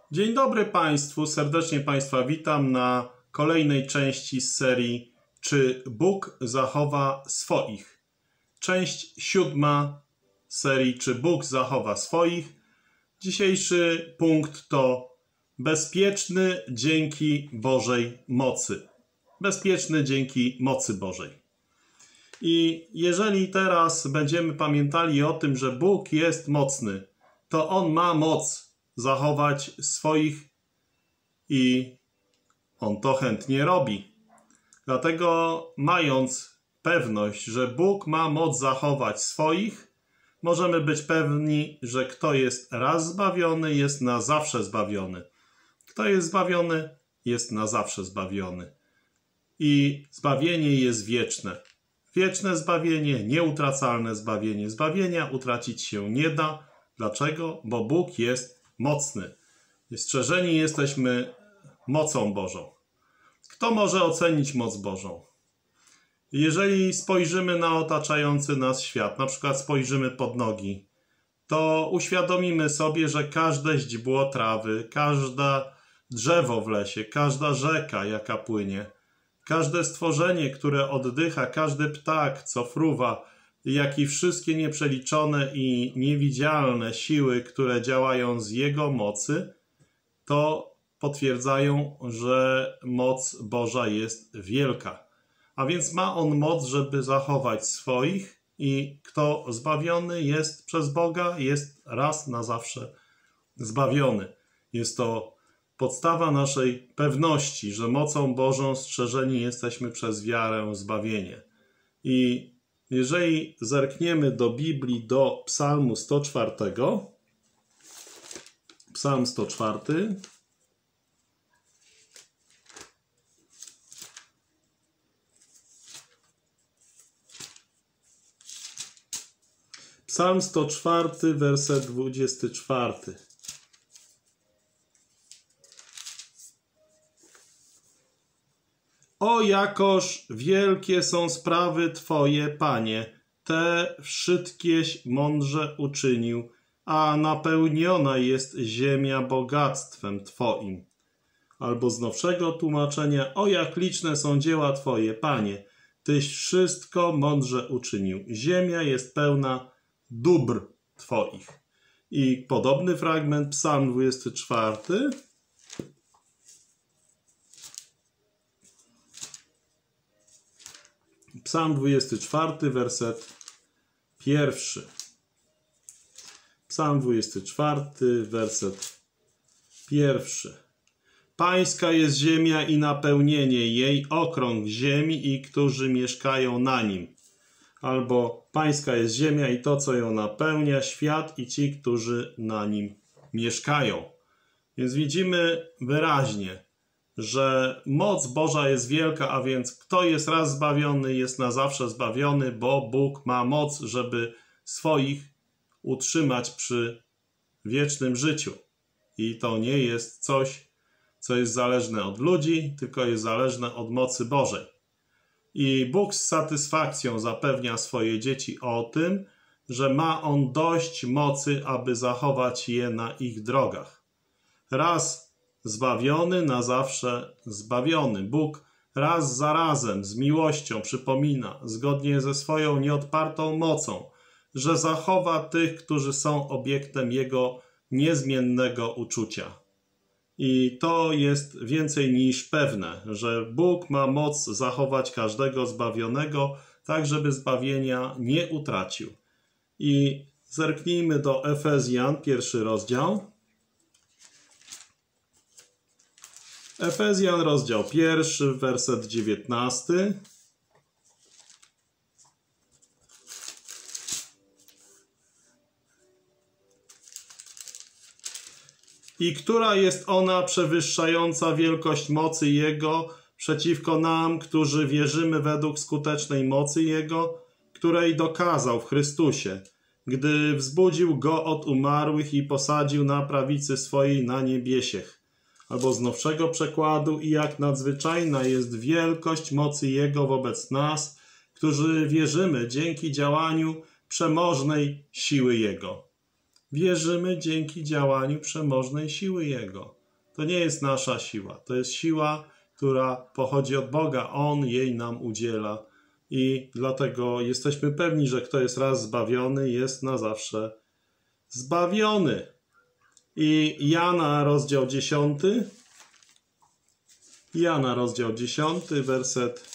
Dzień dobry Państwu, serdecznie Państwa witam na kolejnej części z serii Czy Bóg zachowa swoich? Część 7 serii Czy Bóg zachowa swoich? Dzisiejszy punkt to bezpieczny dzięki Bożej mocy. Bezpieczny dzięki mocy Bożej. I jeżeli teraz będziemy pamiętali o tym, że Bóg jest mocny, to On ma moc zachować swoich i On to chętnie robi. Dlatego mając pewność, że Bóg ma moc zachować swoich, możemy być pewni, że kto jest raz zbawiony, jest na zawsze zbawiony. Kto jest zbawiony, jest na zawsze zbawiony. I zbawienie jest wieczne. Wieczne zbawienie, nieutracalne zbawienie. Zbawienia utracić się nie da. Dlaczego? Bo Bóg jest mocny. Strzeżeni jesteśmy mocą Bożą. Kto może ocenić moc Bożą? Jeżeli spojrzymy na otaczający nas świat, na przykład spojrzymy pod nogi, to uświadomimy sobie, że każde źdźbło trawy, każde drzewo w lesie, każda rzeka, jaka płynie, każde stworzenie, które oddycha, każdy ptak, co fruwa, jak i wszystkie nieprzeliczone i niewidzialne siły, które działają z Jego mocy, to potwierdzają, że moc Boża jest wielka. A więc ma On moc, żeby zachować swoich i kto zbawiony jest przez Boga, jest raz na zawsze zbawiony. Jest to podstawa naszej pewności, że mocą Bożą strzeżeni jesteśmy przez wiarę w zbawienie. I jeżeli zerkniemy do Biblii, do Psalmu 104, Psalm 104, Psalm 104, werset 24. O, jakoż wielkie są sprawy Twoje, Panie, te wszystkieś mądrze uczynił, a napełniona jest ziemia bogactwem Twoim. Albo z nowszego tłumaczenia, o, jak liczne są dzieła Twoje, Panie, Tyś wszystko mądrze uczynił. Ziemia jest pełna dóbr Twoich. I podobny fragment, Psalm 24, Psalm 24, werset 1. Psalm 24, werset 1. Pańska jest ziemia i napełnienie jej, okrąg ziemi i którzy mieszkają na nim. Albo Pańska jest ziemia i to, co ją napełnia, świat i ci, którzy na nim mieszkają. Więc widzimy wyraźnie, że moc Boża jest wielka, a więc kto jest raz zbawiony, jest na zawsze zbawiony, bo Bóg ma moc, żeby swoich utrzymać przy wiecznym życiu. I to nie jest coś, co jest zależne od ludzi, tylko jest zależne od mocy Bożej. I Bóg z satysfakcją zapewnia swoje dzieci o tym, że ma On dość mocy, aby zachować je na ich drogach. Raz zbawiony, na zawsze zbawiony. Bóg raz za razem z miłością przypomina, zgodnie ze swoją nieodpartą mocą, że zachowa tych, którzy są obiektem Jego niezmiennego uczucia. I to jest więcej niż pewne, że Bóg ma moc zachować każdego zbawionego, tak żeby zbawienia nie utracił. I zerknijmy do Efezjan, 1 rozdział. Efezjan, rozdział 1, werset 19. I która jest ona przewyższająca wielkość mocy Jego przeciwko nam, którzy wierzymy według skutecznej mocy Jego, której dokazał w Chrystusie, gdy wzbudził Go od umarłych i posadził na prawicy swojej na niebiesiech. Albo z nowszego przekładu, i jak nadzwyczajna jest wielkość mocy Jego wobec nas, którzy wierzymy dzięki działaniu przemożnej siły Jego. Wierzymy dzięki działaniu przemożnej siły Jego. To nie jest nasza siła. To jest siła, która pochodzi od Boga. On jej nam udziela. I dlatego jesteśmy pewni, że kto jest raz zbawiony, jest na zawsze zbawiony. I Jana, rozdział 10. Jana, rozdział 10, werset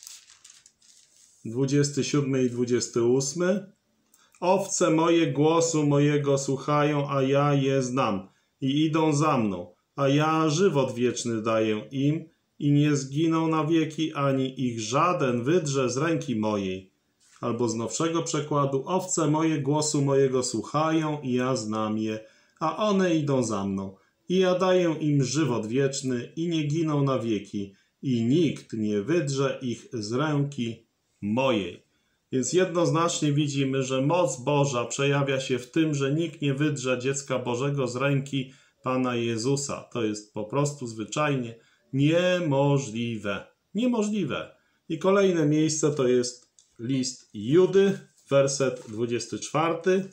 27 i 28. Owce moje głosu mojego słuchają, a ja je znam i idą za mną, a ja żywot wieczny daję im i nie zginą na wieki, ani ich żaden wydrze z ręki mojej. Albo z nowszego przekładu, owce moje głosu mojego słuchają i ja znam je, a one idą za mną. I ja daję im żywot wieczny i nie giną na wieki, i nikt nie wydrze ich z ręki mojej. Więc jednoznacznie widzimy, że moc Boża przejawia się w tym, że nikt nie wydrze dziecka Bożego z ręki Pana Jezusa. To jest po prostu zwyczajnie niemożliwe. Niemożliwe. I kolejne miejsce to jest list Judy, werset 24.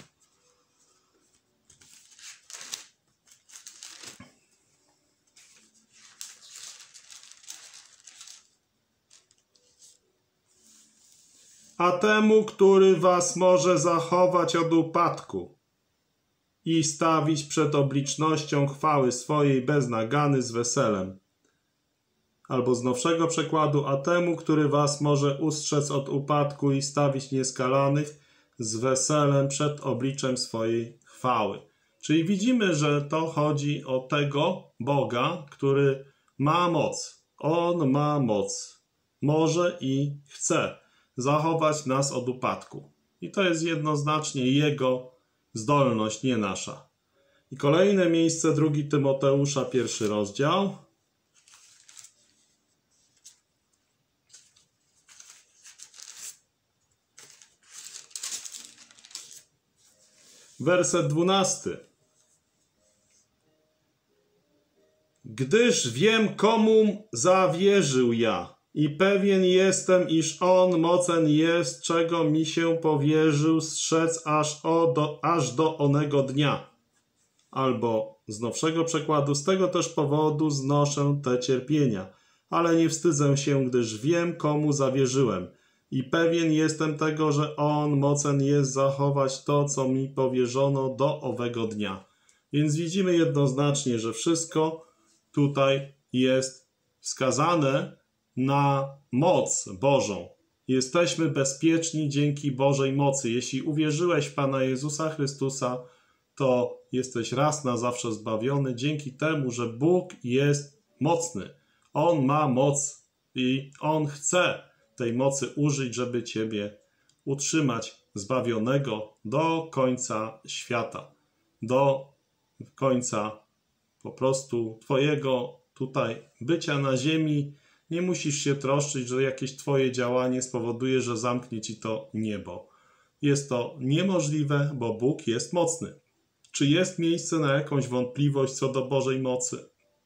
A temu, który was może zachować od upadku i stawić przed oblicznością chwały swojej bez nagany z weselem. Albo z nowszego przekładu, a temu, który was może ustrzec od upadku i stawić nieskalanych z weselem przed obliczem swojej chwały. Czyli widzimy, że to chodzi o tego Boga, który ma moc. On ma moc. Może i chce zachować nas od upadku. I to jest jednoznacznie Jego zdolność, nie nasza. I kolejne miejsce, 2 Tymoteusza, 1 rozdział. Werset 12. Gdyż wiem, komu zawierzył ja i pewien jestem, iż on mocen jest, czego mi się powierzył, strzec aż do onego dnia. Albo z nowszego przekładu, z tego też powodu znoszę te cierpienia, ale nie wstydzę się, gdyż wiem, komu zawierzyłem. I pewien jestem tego, że on mocen jest zachować to, co mi powierzono do owego dnia. Więc widzimy jednoznacznie, że wszystko tutaj jest wskazane na moc Bożą. Jesteśmy bezpieczni dzięki Bożej mocy. Jeśli uwierzyłeś w Pana Jezusa Chrystusa, to jesteś raz na zawsze zbawiony dzięki temu, że Bóg jest mocny. On ma moc i On chce tej mocy użyć, żeby Ciebie utrzymać zbawionego do końca świata. Do końca po prostu Twojego tutaj bycia na ziemi. Nie musisz się troszczyć, że jakieś Twoje działanie spowoduje, że zamknie Ci to niebo. Jest to niemożliwe, bo Bóg jest mocny. Czy jest miejsce na jakąś wątpliwość co do Bożej mocy?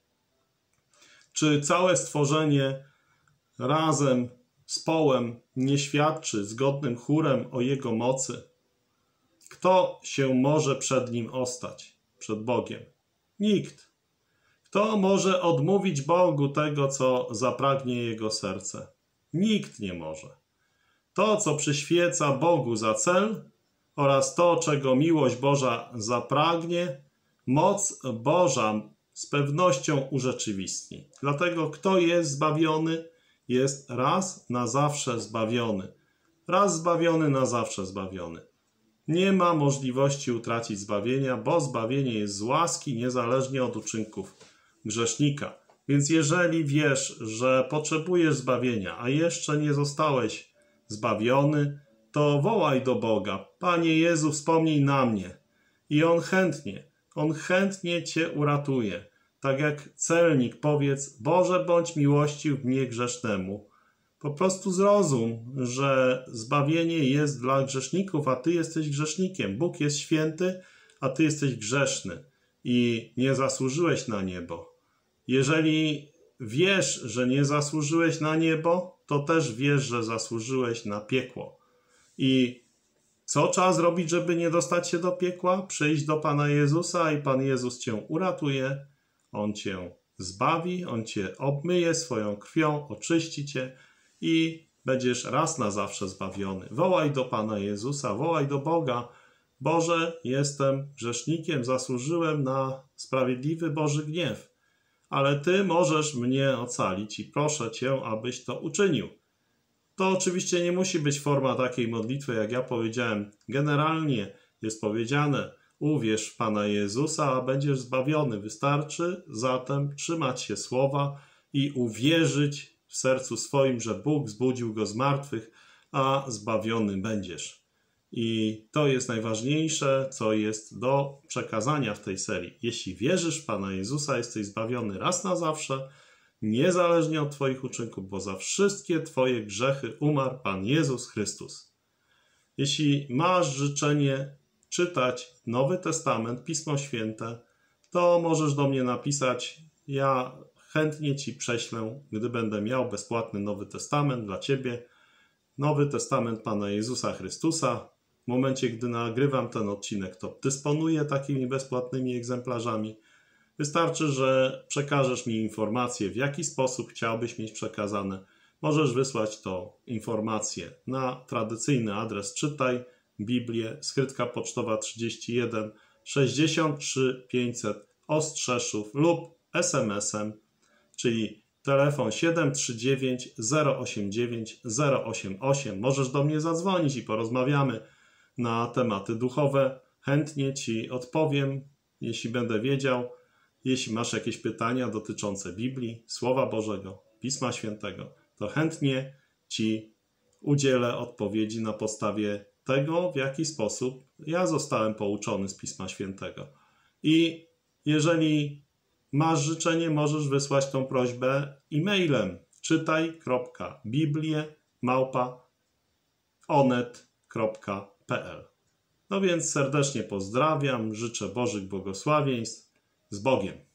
Czy całe stworzenie razem z połem nie świadczy zgodnym chórem o Jego mocy? Kto się może przed Nim ostać? Przed Bogiem? Nikt. Kto może odmówić Bogu tego, co zapragnie Jego serce? Nikt nie może. To, co przyświeca Bogu za cel oraz to, czego miłość Boża zapragnie, moc Boża z pewnością urzeczywistni. Dlatego kto jest zbawiony, jest raz na zawsze zbawiony. Raz zbawiony, na zawsze zbawiony. Nie ma możliwości utracić zbawienia, bo zbawienie jest z łaski, niezależnie od uczynków grzesznika. Więc jeżeli wiesz, że potrzebujesz zbawienia, a jeszcze nie zostałeś zbawiony, to wołaj do Boga: Panie Jezu, wspomnij na mnie. I On chętnie Cię uratuje. Tak jak celnik, powiedz: Boże, bądź miłościw mnie grzesznemu. Po prostu zrozum, że zbawienie jest dla grzeszników, a Ty jesteś grzesznikiem. Bóg jest święty, a Ty jesteś grzeszny i nie zasłużyłeś na niebo. Jeżeli wiesz, że nie zasłużyłeś na niebo, to też wiesz, że zasłużyłeś na piekło. I co trzeba zrobić, żeby nie dostać się do piekła? Przyjść do Pana Jezusa i Pan Jezus Cię uratuje. On cię zbawi, On cię obmyje swoją krwią, oczyści cię i będziesz raz na zawsze zbawiony. Wołaj do Pana Jezusa, wołaj do Boga. Boże, jestem grzesznikiem, zasłużyłem na sprawiedliwy Boży gniew, ale Ty możesz mnie ocalić i proszę Cię, abyś to uczynił. To oczywiście nie musi być forma takiej modlitwy, jak ja powiedziałem. Generalnie jest powiedziane: uwierz w Pana Jezusa, a będziesz zbawiony. Wystarczy zatem trzymać się słowa i uwierzyć w sercu swoim, że Bóg zbudził go z martwych, a zbawiony będziesz. I to jest najważniejsze, co jest do przekazania w tej serii. Jeśli wierzysz w Pana Jezusa, jesteś zbawiony raz na zawsze, niezależnie od Twoich uczynków, bo za wszystkie Twoje grzechy umarł Pan Jezus Chrystus. Jeśli masz życzenie czytać Nowy Testament, Pismo Święte, to możesz do mnie napisać. Ja chętnie Ci prześlę, gdy będę miał bezpłatny Nowy Testament dla Ciebie. Nowy Testament Pana Jezusa Chrystusa. W momencie, gdy nagrywam ten odcinek, to dysponuję takimi bezpłatnymi egzemplarzami. Wystarczy, że przekażesz mi informację, w jaki sposób chciałbyś mieć przekazane. Możesz wysłać to informację na tradycyjny adres Czytaj Biblię, skrytka pocztowa 31 63 500 Ostrzeszów lub SMS-em, czyli telefon 739 089 088. Możesz do mnie zadzwonić i porozmawiamy na tematy duchowe. Chętnie Ci odpowiem, jeśli będę wiedział. Jeśli masz jakieś pytania dotyczące Biblii, Słowa Bożego, Pisma Świętego, to chętnie Ci udzielę odpowiedzi na podstawie tego, w jaki sposób ja zostałem pouczony z Pisma Świętego. I jeżeli masz życzenie, możesz wysłać tą prośbę e-mailem czytaj.biblie@onet.pl. No więc serdecznie pozdrawiam, życzę Bożych błogosławieństw. Z Bogiem.